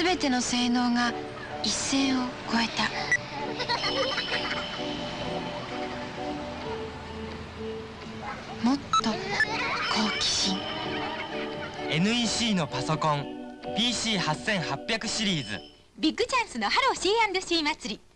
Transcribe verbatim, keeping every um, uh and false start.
全ての性能が一線を越えた。もっと好奇心。 エヌイーシー のパソコン ピーシーはちせんはっぴゃく シリーズ。 ビッグチャンスのハロー シーアンドシー 祭り。